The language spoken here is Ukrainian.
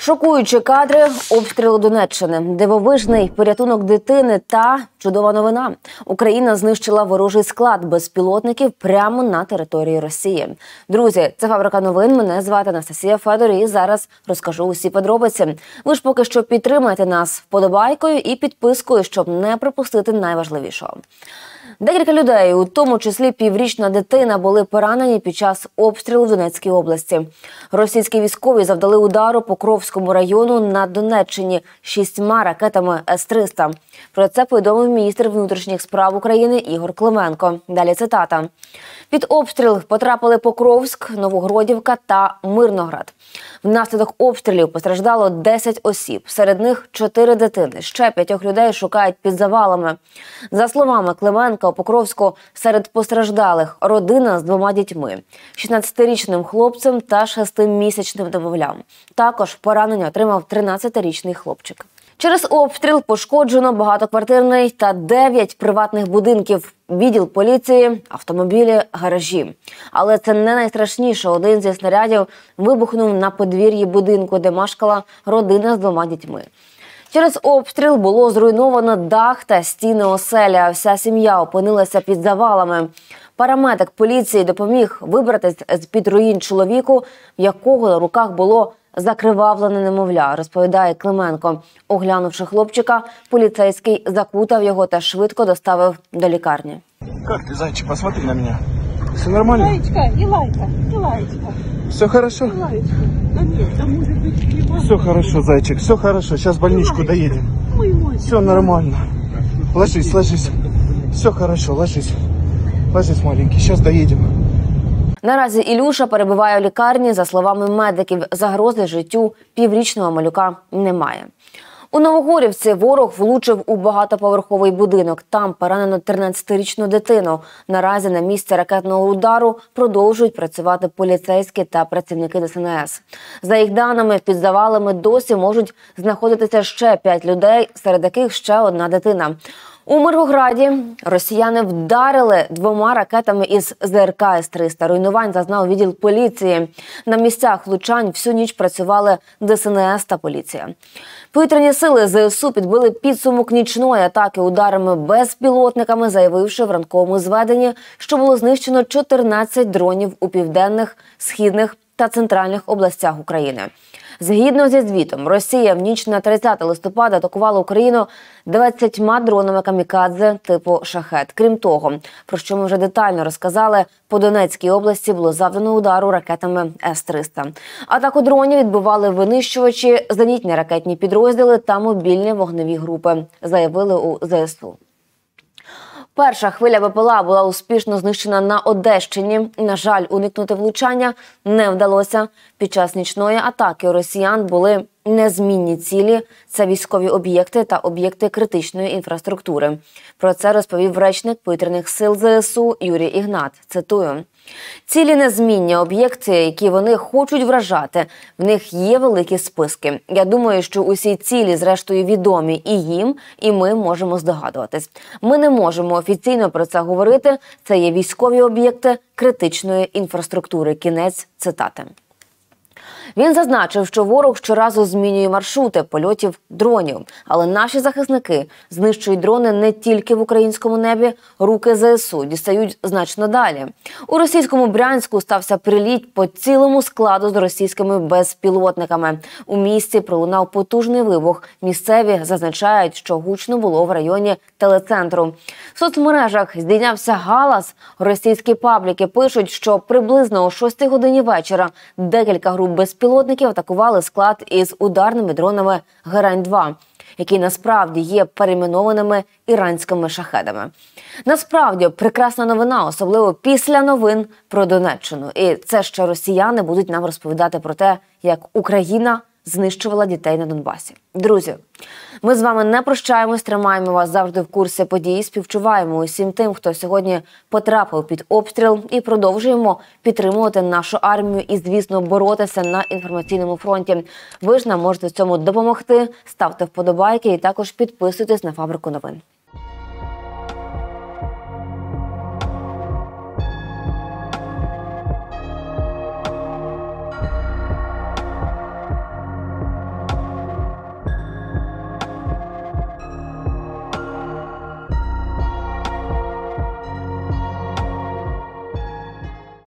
Шокуючі кадри обстрілу Донеччини, дивовижний порятунок дитини та чудова новина. Україна знищила ворожий склад безпілотників прямо на території Росії. Друзі, це Фабрика новин. Мене звати Анастасія Федор і зараз розкажу усі подробиці. Ви ж поки що підтримайте нас вподобайкою і підпискою, щоб не пропустити найважливішого. Декілька людей, у тому числі піврічна дитина, були поранені під час обстрілу в Донецькій області. Російські військові завдали удару по Покровському району на Донеччині 6 ракетами С-300. Про це повідомив міністр внутрішніх справ України Ігор Клименко. Далі цитата. Під обстріл потрапили Покровськ, Новогродівка та Мирноград. Внаслідок обстрілів постраждало 10 осіб, серед них 4 дитини. Ще 5 людей шукають під завалами. За словами Клименка, у Покровську серед постраждалих родина з 2 дітьми – 16-річним хлопцем та 6-місячним немовлям. Також поранення отримав 13-річний хлопчик. Через обстріл пошкоджено багатоквартирний та 9 приватних будинків, відділ поліції, автомобілі, гаражі. Але це не найстрашніше. Один зі снарядів вибухнув на подвір'ї будинку, де мешкала родина з 2 дітьми. Через обстріл було зруйновано дах та стіни оселі, а вся сім'я опинилася під завалами. Парамедик поліції допоміг вибратись з-під руїн чоловіку, в якого на руках було закривавлене немовля, розповідає Клименко. Оглянувши хлопчика, поліцейський закутав його та швидко доставив до лікарні. Как ты, зайчик, посмотри на меня. Все нормально? Лаечка, и лаечка. Все хорошо? Лаечка. Да нет, там может быть... Все хорошо, зайчик, все хорошо. Сейчас в больничку доедем. Мой. Все нормально. Ложись, ложись. Все хорошо, ложись. Ложись, маленький, сейчас доедем. Наразі Ілюша перебуває у лікарні. За словами медиків, загрози життю піврічного малюка немає. У Новогорівці ворог влучив у багатоповерховий будинок. Там поранено 13-річну дитину. Наразі на місці ракетного удару продовжують працювати поліцейські та працівники ДСНС. За їх даними, під завалами досі можуть знаходитися ще 5 людей, серед яких ще 1 дитина. У Миргороді росіяни вдарили 2 ракетами із ЗРК С-300. Руйнувань зазнав відділ поліції. На місцях влучань всю ніч працювали ДСНС та поліція. Повітряні сили ЗСУ підбили підсумок нічної атаки ударами безпілотниками, заявивши в ранковому зведенні, що було знищено 14 дронів у південних, східних та центральних областях України. Згідно зі звітом, Росія в ніч на 30 листопада атакувала Україну 20 дронами камікадзе типу «Шахед». Крім того, про що ми вже детально розказали, по Донецькій області було завдано удару ракетами С-300. Атаку дронів відбували винищувачі, зенітні ракетні підрозділи та мобільні вогневі групи, заявили у ЗСУ. Перша хвиля БПЛА була успішно знищена на Одещині. На жаль, уникнути влучання не вдалося. Під час нічної атаки у росіян були незмінні цілі – це військові об'єкти та об'єкти критичної інфраструктури. Про це розповів речник повітряних сил ЗСУ Юрій Ігнат. Цитую. «Цілі незмінні, об'єкти, які вони хочуть вражати. В них є великі списки. Я думаю, що усі цілі, зрештою, відомі і їм, і ми можемо здогадуватись. Ми не можемо офіційно про це говорити. Це є військові об'єкти критичної інфраструктури». Кінець цитати. Він зазначив, що ворог щоразу змінює маршрути польотів дронів. Але наші захисники знищують дрони не тільки в українському небі. Руки ЗСУ дістають значно далі. У російському Брянську стався приліт по цілому складу з російськими безпілотниками. У місті пролунав потужний вибух. Місцеві зазначають, що гучно було в районі телецентру. В соцмережах здійнявся галас. Російські пабліки пишуть, що приблизно о 6 годині вечора декілька груп безпілотників атакували склад із ударними дронами «Герань-2», які насправді є перейменованими іранськими шахедами. Насправді, прекрасна новина, особливо після новин про Донеччину. І це ще росіяни будуть нам розповідати про те, як Україна знищувала дітей на Донбасі. Друзі, ми з вами не прощаємось, тримаємо вас завжди в курсі подій, співчуваємо усім тим, хто сьогодні потрапив під обстріл, і продовжуємо підтримувати нашу армію і, звісно, боротися на інформаційному фронті. Ви ж нам можете в цьому допомогти, ставте вподобайки і також підписуйтесь на Фабрику новин.